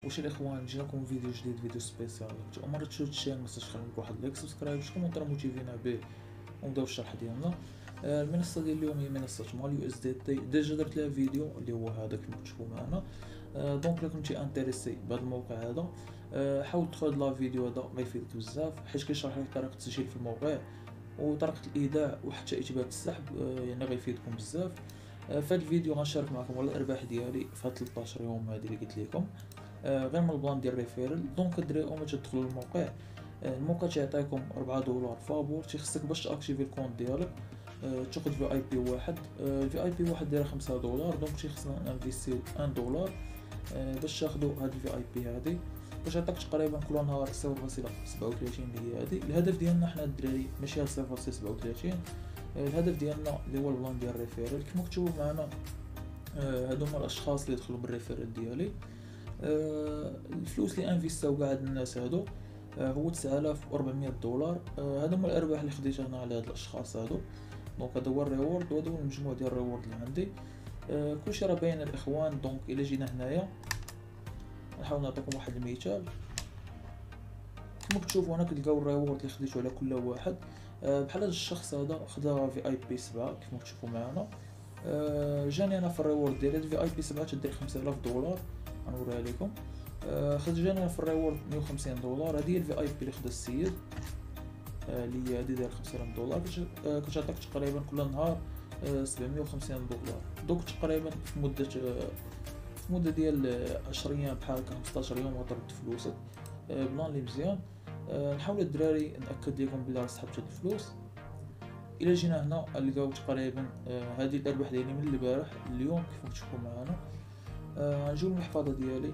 واش الاخوان جينا لكم فيديو جديد، فيديو سبيسيال. عمر تشوف الشين متنساش تخلي واحد لايك سبسكرايب شكون كومونتير موتيفينا به ونبداو الشرح ديالنا. المنصه ديال اليوم هي منصه مال USDT. ديجا درت لها فيديو اللي هو هذا كما تشوفوا معنا. دونك الا كنتي انتريسي بهذا الموقع هذا حاول تدخل لا فيديو هذا غيفيدك بزاف، حيت كيشرح لك طريقه التسجيل في الموقع وطريقه الايداع وحتى اثبات السحب، يعني غيفيدكم بزاف. في هذا الفيديو غنشارك معكم على الارباح ديالي في هاد 13 يوم هذه اللي قلت لكم، غير من البلان ديال ريفيرال. دونك الدراري اول ما تدخلوا الموقع تيعطيكم $4 فابور، تيخصك باش تاكتيفي الكونت ديالك تاخذ VIP واحد. VIP واحد داير $5، دونك تيخصنا انفيستيو $1 باش تاخذوا هاد VIP هادي، باش يعطيك تقريبا كل نهار 0.37 اللي هي هادي. الهدف ديالنا حنا الدراري ماشي 0.37، الهدف ديالنا اللي هو البلان ديال الريفيرال. كما كتشوفوا معنا هادو هما الاشخاص اللي دخلوا بالريفيرال ديالي. الفلوس اللي انفيستاو كاع هاد الناس هادو هو $9400. هادو هما الارباح اللي خديتها انا على هاد الاشخاص هادو. دونك هذا هو الريورد وهذا هو المجموع ديال الريورد اللي عندي. كلشي راه باين الاخوان. دونك الا جينا هنايا نحاول نعطيكم واحد المثال. كما كتشوفوا هنا كتلقاو الريورد اللي خديته على كل واحد. بحال هذا الشخص هذا خدا VIP 7 كما كتشوفوا معنا. جاني انا في الريورد ديال VIP 7 تدير $5000. غنوريها لكم. جاني انا في الريورد $150. هذه هي VIP اللي خدا السيد اللي هي هذه داير $5000. كتعطيك تقريبا كل نهار $750. دوك تقريبا في مده ديال 10 ايام بحال هكا 15 يوم غترد فلوسك. بلان اللي مزيان. نحاول الدراري ناكد لكم بلي راه سحبت هاد الفلوس. الا جينا هنا نلقاو تقريبا هذه الارباح ديالي من البارح اليوم كيف تشوفوا معنا. نجيو للمحفظه ديالي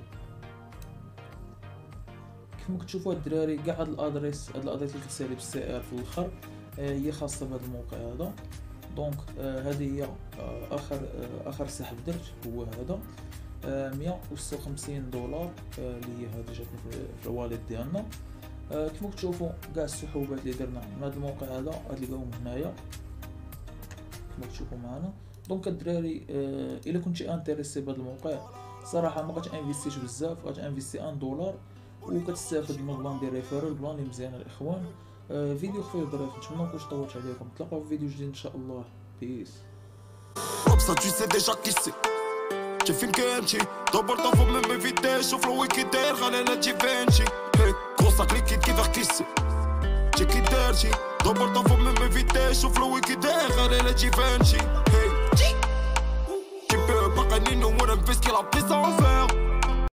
كما كتشوفوا الدراري كاع هاد الادريس اللي كتسالي بالCR في الاخر هي خاصه بهذا الموقع هذا. دونك هذه هي اخر سحب درت هو هذا $156 اللي هي هذه جاتني في الوالد ديالنا. كما كتشوفوا كاع السحوبات اللي درنا من هذا الموقع هذا غتلقاوهم هنايا كما كتشوفوا معنا. دونك الدراري الا كنتي انتريسي بهذا الموقع صراحه ما غتانفيستيش بزاف، غتانفيستي $1 وكتستافد من البلان ديال ريفيرال. البلان اللي مزيان الاخوان. فيديو خفيف ظريف، نتمنى مكنتش طولت عليكم. نتلاقاو في فيديو جديد ان شاء الله. بيس. Ça tu sais déjà qui c'est. J'ai fait une kenchi. D'abord t'en faut même éviter. Chauffe le week-end, غالي لا تجيفنشي. Hey, gros sac liquide qui va kisser. J'ai quitté derchi. D'abord t'en faut même éviter. Chauffe le week-end, غالي لا تجيفنشي. Hey, tu peux pas gagner nous on investit la piste en fer.